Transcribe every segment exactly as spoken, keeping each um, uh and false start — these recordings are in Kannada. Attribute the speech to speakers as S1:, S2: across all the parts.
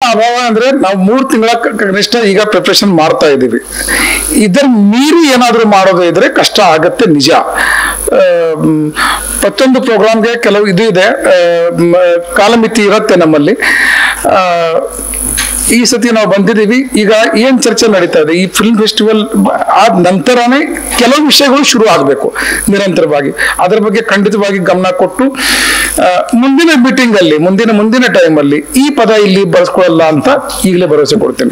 S1: ಅಭಾವ ಅಂದ್ರೆ ನಾವು ಮೂರು ತಿಂಗಳ ಕನಿಷ್ಠ ಈಗ ಪ್ರಿಪರೇಷನ್ ಮಾಡ್ತಾ ಇದ್ದೀವಿ. ಇದರ ಮೀರಿ ಏನಾದರೂ ಮಾಡೋದು ಇದ್ರೆ ಕಷ್ಟ ಆಗತ್ತೆ ನಿಜ. ಪ್ರತಿಯೊಂದು ಪ್ರೋಗ್ರಾಮ್ಗೆ ಕೆಲವು ಇದು ಇದೆ, ಕಾಲಮಿತಿ ಇರುತ್ತೆ ನಮ್ಮಲ್ಲಿ. ಈ ಸತಿ ನಾವು ಬಂದಿದ್ದೀವಿ. ಈಗ ಏನ್ ಚರ್ಚೆ ನಡೀತಾ ಇದೆ, ಈ ಫಿಲ್ಮ್ ಫೆಸ್ಟಿವಲ್ ಆದ ನಂತರನೇ ಕೆಲವು ವಿಷಯಗಳು ಶುರು ಆಗಬೇಕು ನಿರಂತರವಾಗಿ. ಅದರ ಬಗ್ಗೆ ಖಂಡಿತವಾಗಿ ಗಮನ ಕೊಟ್ಟು ಮುಂದಿನ ಮೀಟಿಂಗ್ ಅಲ್ಲಿ ಮುಂದಿನ ಮುಂದಿನ ಟೈಮ್ ಅಲ್ಲಿ ಈ ಪದ ಇಲ್ಲಿ ಬಳಸ್ಕೊಳ್ಳಲ್ಲ ಅಂತ ಈಗಲೇ ಭರವಸೆ ಕೊಡ್ತೇನೆ.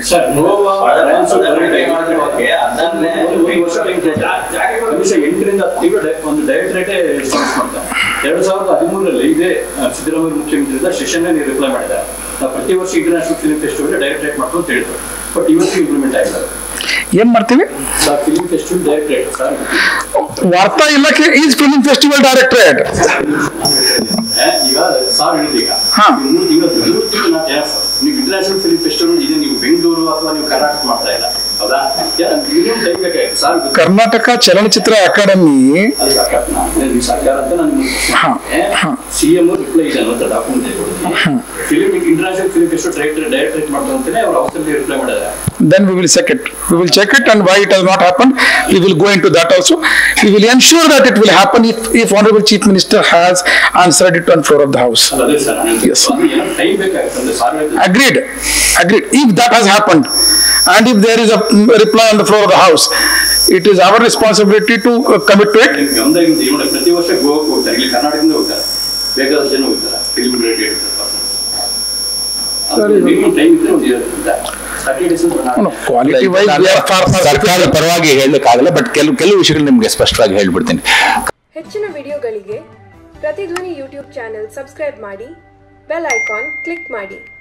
S2: ಎರಡು ಸಾವಿರದ ಹದಿಮೂರರಲ್ಲಿ ಇದೇ ಸಿದ್ದರಾಮಯ್ಯ ಮುಖ್ಯಮಂತ್ರಿ ಸೆಷನ್ ರಿಪ್ಲೈ ಮಾಡಿದ್ದಾರೆ. ಪ್ರತಿ ವರ್ಷ ಇಂಟರ್ನ್ಯಾಷನಲ್ ಫಿಲ್ಮ್ ಫೆಸ್ಟಿವಲ್ ಡೈರೆಕ್ಟರೇಟ್ ಮಾಡ್ಕೊಂಡು ಹೇಳಿದ್ರು. ಬಟ್ ಇವತ್ತು ಇಂಪ್ಲಿಮೆಂಟ್ ಆಗಿದ್ದಾರೆ.
S1: ಏನ್ ಮಾಡ್ತೀವಿ?
S2: ಫಿಲ್ಮ್ ಫೆಸ್ಟಿವಲ್ ಡೈರೆಕ್ಟರೇಟ್ ಸರ್,
S1: ವಾರ್ತಾ ಇಲಾಖೆ ಈಸ್ ಫಿಲ್ಮ್ ಫೆಸ್ಟಿವಲ್ ಡೈರೆಕ್ಟರೇಟ್.
S2: ಈಗ ಸಾರ್ ಹೇಳಿದ್ರು, ಈಗ ಮೂರು ತಿಂಗಳು ಮೂರು ತಿಂಗಳು ನಾ ನೀವು ಇಂಟರ್ನ್ಯಾಷನಲ್ ಫಿಲ್ಮ್ ಫೆಸ್ಟಿವಲ್ ಇದೆ, ನೀವು ಬೆಂಗಳೂರು ಅಥವಾ ನೀವು ಕರ್ನಾಟಕ ಮಾಡ್ತಾ ಇಲ್ಲ, ಹೌದಾ? ಮಿನಿಮಮ್ ಟೈಮ್ ಬೇಕಾಗಿತ್ತು ಸರ್. ಕರ್ನಾಟಕ
S1: ಚಲನಚಿತ್ರ ಅಕಾಡೆಮಿ
S2: ಸರ್ಕಾರ ಅಂತ ನಾನು ಸಿಎಂ ರಿಪ್ಲೈ ಇದೆ ಅನ್ನೋ document film international film festival director directorate ಮಾಡ್ತಾರೆ ಅವ್ರ ಅವಸರದಲ್ಲಿ ರಿಪ್ಲೈ ಮಾಡಿದ್ದಾರೆ.
S1: Then we will check it. We will check it and why it has not happened. We will go into that also. We will ensure that it will happen if, if Honorable Chief Minister has answered it on floor of the House. Yes. Agreed. Agreed. If that has happened and if there is a reply on the floor of the House, it is our responsibility to uh, commit to it.
S2: ಪ್ರತಿ ವರ್ಷ ಗೋವಾಕ್ಕೆ ಹೋಗ್ತಾರೆ, ಇಲ್ಲಿ ಕರ್ನಾಟಕದಿಂದ ಹೋಗ್ತಾರೆ, ಬೇಕಾದಷ್ಟು ಜನ ಹೋಗ್ತಾರೆ film related persons. Minimum time ಇದ್ರೆ ಒಂದು ಇರುತ್ತೆ.
S3: ಸರ್ಕಾರದ ಪರವಾಗಿ ಹೇಳಲಿಕ್ಕಾಗಲ್ಲ, ಬಟ್ ಕೆಲವು ಕೆಲವು ವಿಷಯಗಳು ನಿಮಗೆ ಸ್ಪಷ್ಟವಾಗಿ ಹೇಳ್ಬಿಡ್ತೀನಿ.
S4: ಹೆಚ್ಚಿನ ವಿಡಿಯೋಗಳಿಗೆ ಪ್ರತಿಧ್ವನಿ ಯೂಟ್ಯೂಬ್ ಚಾನೆಲ್ ಸಬ್ಸ್ಕ್ರೈಬ್ ಮಾಡಿ, ಬೆಲ್ ಐಕಾನ್ ಕ್ಲಿಕ್ ಮಾಡಿ.